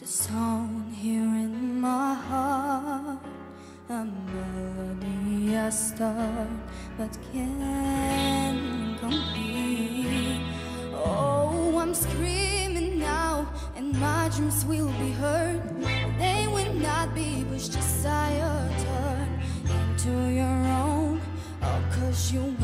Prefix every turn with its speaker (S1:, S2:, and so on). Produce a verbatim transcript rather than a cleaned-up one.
S1: the song here in my heart, a melody I start but can't complete. Oh, I'm screaming now, and my dreams will be heard. They will not be pushed aside or turned into your own. Oh, 'cause you